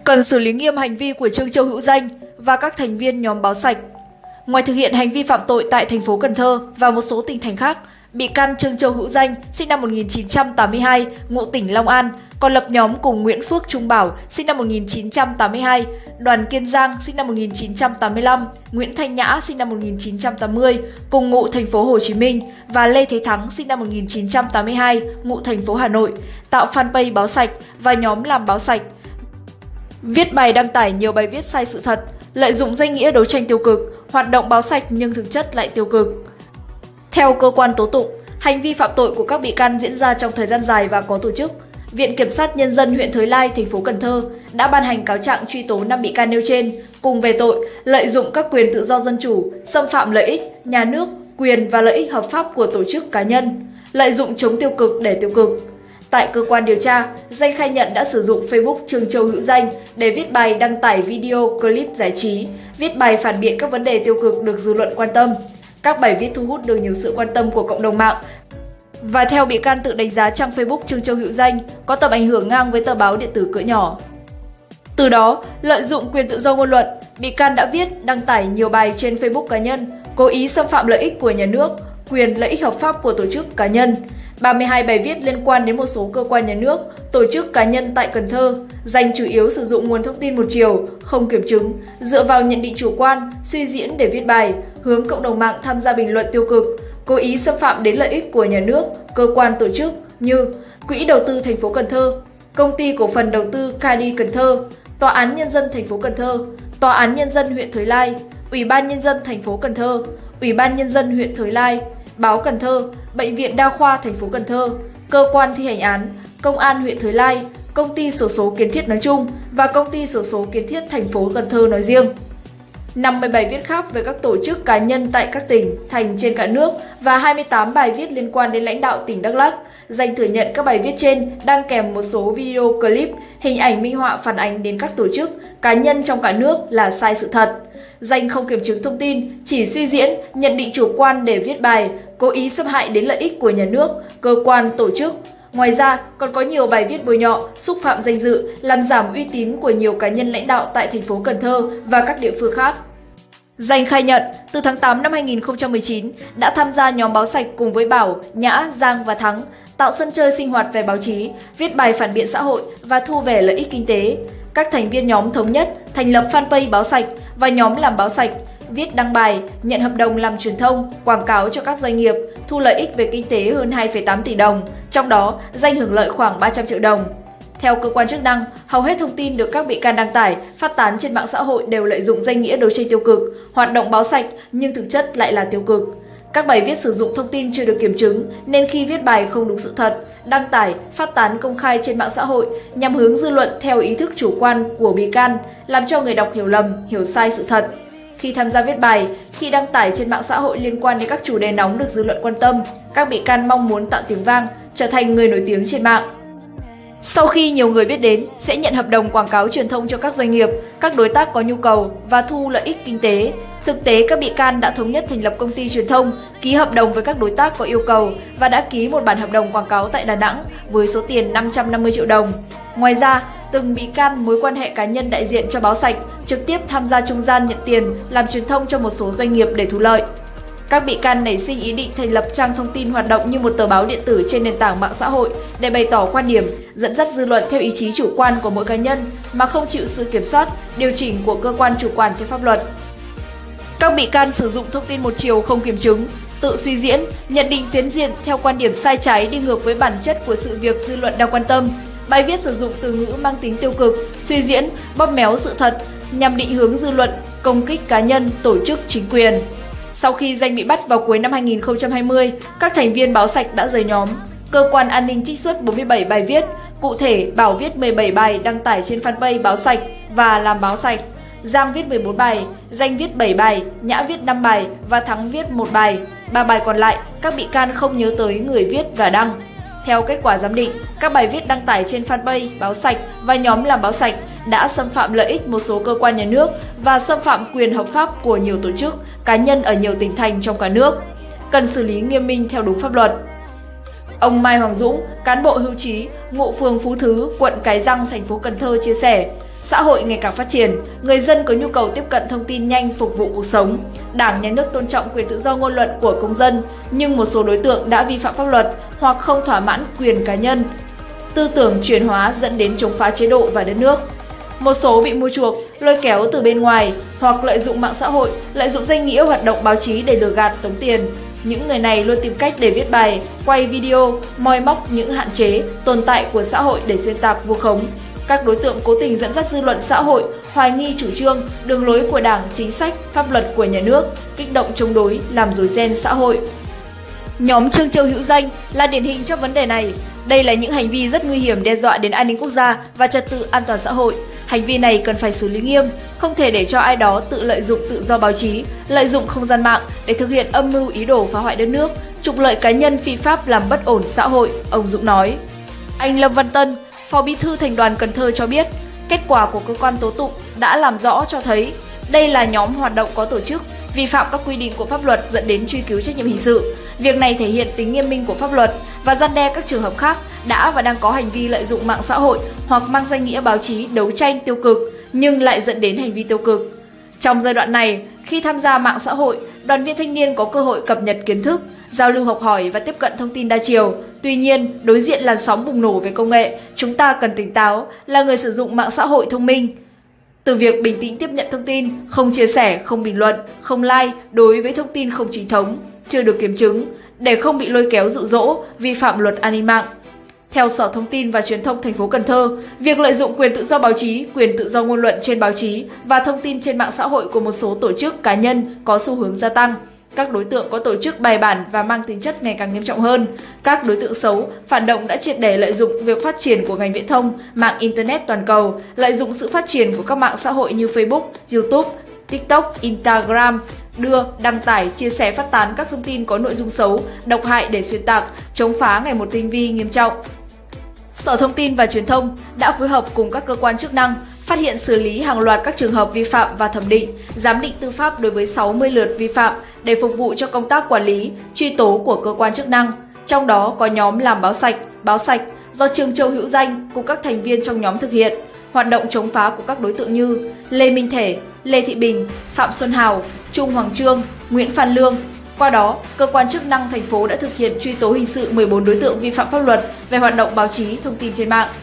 Cần xử lý nghiêm hành vi của Trương Châu Hữu Danh và các thành viên nhóm Báo Sạch. Ngoài thực hiện hành vi phạm tội tại thành phố Cần Thơ và một số tỉnh thành khác, bị can Trương Châu Hữu Danh sinh năm 1982, ngụ tỉnh Long An, còn lập nhóm cùng Nguyễn Phước Trung Bảo sinh năm 1982, Đoàn Kiên Giang sinh năm 1985, Nguyễn Thanh Nhã sinh năm 1980, cùng ngụ thành phố Hồ Chí Minh và Lê Thế Thắng sinh năm 1982, ngụ thành phố Hà Nội, tạo fanpage Báo Sạch và nhóm làm Báo Sạch. Viết bài đăng tải nhiều bài viết sai sự thật, lợi dụng danh nghĩa đấu tranh tiêu cực, hoạt động báo sạch nhưng thực chất lại tiêu cực. Theo cơ quan tố tụng, hành vi phạm tội của các bị can diễn ra trong thời gian dài và có tổ chức. Viện Kiểm sát Nhân dân huyện Thới Lai, thành phố Cần Thơ đã ban hành cáo trạng truy tố 5 bị can nêu trên cùng về tội lợi dụng các quyền tự do dân chủ, xâm phạm lợi ích nhà nước, quyền và lợi ích hợp pháp của tổ chức cá nhân, lợi dụng chống tiêu cực để tiêu cực. Tại cơ quan điều tra, Danh khai nhận đã sử dụng Facebook Trương Châu Hữu Danh để viết bài đăng tải video clip giải trí, viết bài phản biện các vấn đề tiêu cực được dư luận quan tâm. Các bài viết thu hút được nhiều sự quan tâm của cộng đồng mạng. Và theo bị can tự đánh giá trang Facebook Trương Châu Hữu Danh có tầm ảnh hưởng ngang với tờ báo điện tử cỡ nhỏ. Từ đó, lợi dụng quyền tự do ngôn luận, bị can đã viết, đăng tải nhiều bài trên Facebook cá nhân, cố ý xâm phạm lợi ích của nhà nước, quyền lợi ích hợp pháp của tổ chức cá nhân. 32 bài viết liên quan đến một số cơ quan nhà nước, tổ chức cá nhân tại Cần Thơ. Danh chủ yếu sử dụng nguồn thông tin một chiều, không kiểm chứng, dựa vào nhận định chủ quan, suy diễn để viết bài, hướng cộng đồng mạng tham gia bình luận tiêu cực, cố ý xâm phạm đến lợi ích của nhà nước, cơ quan tổ chức như Quỹ đầu tư thành phố Cần Thơ, Công ty cổ phần đầu tư Cadi Cần Thơ, Tòa án Nhân dân thành phố Cần Thơ, Tòa án Nhân dân huyện Thới Lai, Ủy ban Nhân dân thành phố Cần Thơ, Ủy ban Nhân dân huyện Thới Lai, Báo Cần Thơ, Bệnh viện Đa khoa thành phố Cần Thơ, Cơ quan thi hành án, Công an huyện Thới Lai, Công ty xổ số Kiến Thiết nói chung và Công ty xổ số Kiến Thiết thành phố Cần Thơ nói riêng. 50 bài viết khác về các tổ chức cá nhân tại các tỉnh, thành trên cả nước và 28 bài viết liên quan đến lãnh đạo tỉnh Đắk Lắk. Danh thừa nhận các bài viết trên đang kèm một số video clip, hình ảnh minh họa phản ánh đến các tổ chức, cá nhân trong cả nước là sai sự thật. Danh không kiểm chứng thông tin, chỉ suy diễn, nhận định chủ quan để viết bài, cố ý xâm hại đến lợi ích của nhà nước, cơ quan, tổ chức. Ngoài ra, còn có nhiều bài viết bôi nhọ, xúc phạm danh dự, làm giảm uy tín của nhiều cá nhân lãnh đạo tại thành phố Cần Thơ và các địa phương khác. Danh khai nhận, từ tháng 8 năm 2019 đã tham gia nhóm Báo Sạch cùng với Bảo, Nhã, Giang và Thắng, tạo sân chơi sinh hoạt về báo chí, viết bài phản biện xã hội và thu về lợi ích kinh tế. Các thành viên nhóm thống nhất thành lập fanpage Báo Sạch và nhóm làm Báo Sạch, viết đăng bài, nhận hợp đồng làm truyền thông, quảng cáo cho các doanh nghiệp, thu lợi ích về kinh tế hơn 2,8 tỷ đồng, trong đó Danh hưởng lợi khoảng 300 triệu đồng. Theo cơ quan chức năng, hầu hết thông tin được các bị can đăng tải, phát tán trên mạng xã hội đều lợi dụng danh nghĩa đấu tranh tiêu cực, hoạt động báo sạch nhưng thực chất lại là tiêu cực. Các bài viết sử dụng thông tin chưa được kiểm chứng nên khi viết bài không đúng sự thật, đăng tải, phát tán công khai trên mạng xã hội nhằm hướng dư luận theo ý thức chủ quan của bị can, làm cho người đọc hiểu lầm, hiểu sai sự thật. Khi tham gia viết bài, khi đăng tải trên mạng xã hội liên quan đến các chủ đề nóng được dư luận quan tâm, các bị can mong muốn tạo tiếng vang, trở thành người nổi tiếng trên mạng. Sau khi nhiều người biết đến, sẽ nhận hợp đồng quảng cáo truyền thông cho các doanh nghiệp, các đối tác có nhu cầu và thu lợi ích kinh tế. Thực tế, các bị can đã thống nhất thành lập công ty truyền thông, ký hợp đồng với các đối tác có yêu cầu và đã ký một bản hợp đồng quảng cáo tại Đà Nẵng với số tiền 550 triệu đồng. Ngoài ra, từng bị can mối quan hệ cá nhân đại diện cho Báo Sạch trực tiếp tham gia trung gian nhận tiền làm truyền thông cho một số doanh nghiệp để thu lợi. Các bị can nảy sinh ý định thành lập trang thông tin hoạt động như một tờ báo điện tử trên nền tảng mạng xã hội để bày tỏ quan điểm, dẫn dắt dư luận theo ý chí chủ quan của mỗi cá nhân mà không chịu sự kiểm soát, điều chỉnh của cơ quan chủ quản theo pháp luật. Các bị can sử dụng thông tin một chiều không kiểm chứng, tự suy diễn, nhận định phiến diện theo quan điểm sai trái đi ngược với bản chất của sự việc dư luận đang quan tâm. Bài viết sử dụng từ ngữ mang tính tiêu cực, suy diễn, bóp méo sự thật nhằm định hướng dư luận, công kích cá nhân, tổ chức, chính quyền. Sau khi Danh bị bắt vào cuối năm 2020, các thành viên Báo Sạch đã rời nhóm. Cơ quan an ninh trích xuất 47 bài viết, cụ thể Bảo viết 17 bài đăng tải trên fanpage Báo Sạch và làm Báo Sạch. Giang viết 14 bài, Danh viết 7 bài, Nhã viết 5 bài và Thắng viết 1 bài. 3 bài còn lại, các bị can không nhớ tới người viết và đăng. Theo kết quả giám định, các bài viết đăng tải trên fanpage Báo Sạch và nhóm làm Báo Sạch đã xâm phạm lợi ích một số cơ quan nhà nước và xâm phạm quyền hợp pháp của nhiều tổ chức, cá nhân ở nhiều tỉnh thành trong cả nước. Cần xử lý nghiêm minh theo đúng pháp luật. Ông Mai Hoàng Dũng, cán bộ hưu trí, ngụ phường Phú Thứ, quận Cái Răng, thành phố Cần Thơ chia sẻ, Xã hội ngày càng phát triển, người dân có nhu cầu tiếp cận thông tin nhanh phục vụ cuộc sống. Đảng, Nhà nước tôn trọng quyền tự do ngôn luận của công dân, nhưng một số đối tượng đã vi phạm pháp luật hoặc không thỏa mãn quyền cá nhân. Tư tưởng chuyển hóa dẫn đến chống phá chế độ và đất nước. Một số bị mua chuộc, lôi kéo từ bên ngoài hoặc lợi dụng mạng xã hội, lợi dụng danh nghĩa hoạt động báo chí để lừa gạt tống tiền. Những người này luôn tìm cách để viết bài, quay video, moi móc những hạn chế, tồn tại của xã hội để xuyên tạc vu khống. Các đối tượng cố tình dẫn dắt dư luận xã hội, hoài nghi chủ trương, đường lối của Đảng, chính sách, pháp luật của nhà nước, kích động chống đối, làm rối ren xã hội. Nhóm Trương Châu Hữu Danh là điển hình cho vấn đề này. Đây là những hành vi rất nguy hiểm đe dọa đến an ninh quốc gia và trật tự an toàn xã hội. Hành vi này cần phải xử lý nghiêm, không thể để cho ai đó tự lợi dụng tự do báo chí, lợi dụng không gian mạng để thực hiện âm mưu ý đồ phá hoại đất nước, trục lợi cá nhân phi pháp làm bất ổn xã hội, ông Dũng nói. Anh Lâm Văn Tân, Phó Bí thư Thành đoàn Cần Thơ cho biết, kết quả của cơ quan tố tụng đã làm rõ cho thấy đây là nhóm hoạt động có tổ chức, vi phạm các quy định của pháp luật dẫn đến truy cứu trách nhiệm hình sự. Việc này thể hiện tính nghiêm minh của pháp luật và răn đe các trường hợp khác đã và đang có hành vi lợi dụng mạng xã hội hoặc mang danh nghĩa báo chí đấu tranh tiêu cực nhưng lại dẫn đến hành vi tiêu cực. Trong giai đoạn này, khi tham gia mạng xã hội, đoàn viên thanh niên có cơ hội cập nhật kiến thức, giao lưu học hỏi và tiếp cận thông tin đa chiều. Tuy nhiên, đối diện làn sóng bùng nổ về công nghệ, chúng ta cần tỉnh táo, là người sử dụng mạng xã hội thông minh. Từ việc bình tĩnh tiếp nhận thông tin, không chia sẻ, không bình luận, không like đối với thông tin không chính thống, chưa được kiểm chứng, để không bị lôi kéo dụ dỗ, vi phạm luật an ninh mạng. Theo Sở Thông tin và Truyền thông thành phố Cần Thơ, việc lợi dụng quyền tự do báo chí, quyền tự do ngôn luận trên báo chí và thông tin trên mạng xã hội của một số tổ chức cá nhân có xu hướng gia tăng. Các đối tượng có tổ chức bài bản và mang tính chất ngày càng nghiêm trọng hơn. Các đối tượng xấu, phản động đã triệt để lợi dụng việc phát triển của ngành viễn thông, mạng Internet toàn cầu, lợi dụng sự phát triển của các mạng xã hội như Facebook, YouTube, TikTok, Instagram, đưa, đăng tải, chia sẻ phát tán các thông tin có nội dung xấu, độc hại để xuyên tạc, chống phá ngày một tinh vi nghiêm trọng. Sở Thông tin và Truyền thông đã phối hợp cùng các cơ quan chức năng phát hiện xử lý hàng loạt các trường hợp vi phạm và thẩm định, giám định tư pháp đối với 60 lượt vi phạm để phục vụ cho công tác quản lý, truy tố của cơ quan chức năng. Trong đó có nhóm làm báo sạch do Trương Châu Hữu Danh cùng các thành viên trong nhóm thực hiện. Hoạt động chống phá của các đối tượng như Lê Minh Thể, Lê Thị Bình, Phạm Xuân Hào, Trung Hoàng Trương, Nguyễn Phan Lương. Qua đó, cơ quan chức năng thành phố đã thực hiện truy tố hình sự 14 đối tượng vi phạm pháp luật về hoạt động báo chí, thông tin trên mạng.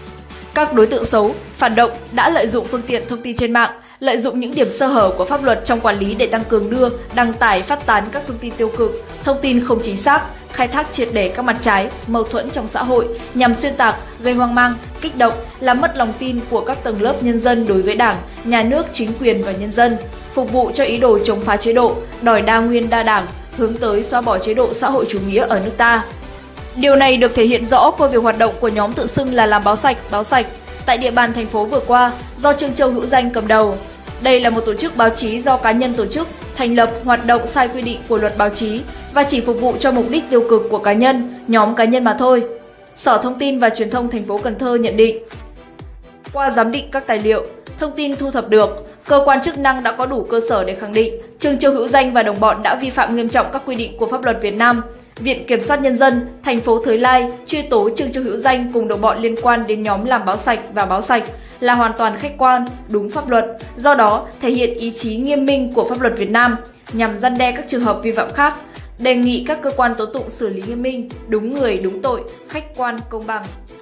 Các đối tượng xấu, phản động đã lợi dụng phương tiện thông tin trên mạng, lợi dụng những điểm sơ hở của pháp luật trong quản lý để tăng cường đưa, đăng tải, phát tán các thông tin tiêu cực, thông tin không chính xác, khai thác triệt để các mặt trái, mâu thuẫn trong xã hội nhằm xuyên tạc, gây hoang mang, kích động, làm mất lòng tin của các tầng lớp nhân dân đối với Đảng, Nhà nước, chính quyền và nhân dân, phục vụ cho ý đồ chống phá chế độ, đòi đa nguyên đa đảng, hướng tới xóa bỏ chế độ xã hội chủ nghĩa ở nước ta. Điều này được thể hiện rõ qua việc hoạt động của nhóm tự xưng là làm báo sạch tại địa bàn thành phố vừa qua do Trương Châu Hữu Danh cầm đầu. Đây là một tổ chức báo chí do cá nhân tổ chức, thành lập, hoạt động sai quy định của luật báo chí và chỉ phục vụ cho mục đích tiêu cực của cá nhân, nhóm cá nhân mà thôi. Sở Thông tin và Truyền thông thành phố Cần Thơ nhận định. Qua giám định các tài liệu, thông tin thu thập được, cơ quan chức năng đã có đủ cơ sở để khẳng định Trương Châu Hữu Danh và đồng bọn đã vi phạm nghiêm trọng các quy định của pháp luật Việt Nam. Viện Kiểm soát Nhân dân, thành phố Thới Lai truy tố Trương Châu Hữu Danh cùng đồng bọn liên quan đến nhóm làm báo sạch và báo sạch là hoàn toàn khách quan, đúng pháp luật, do đó thể hiện ý chí nghiêm minh của pháp luật Việt Nam nhằm răn đe các trường hợp vi phạm khác. Đề nghị các cơ quan tố tụng xử lý nghiêm minh, đúng người, đúng tội, khách quan, công bằng.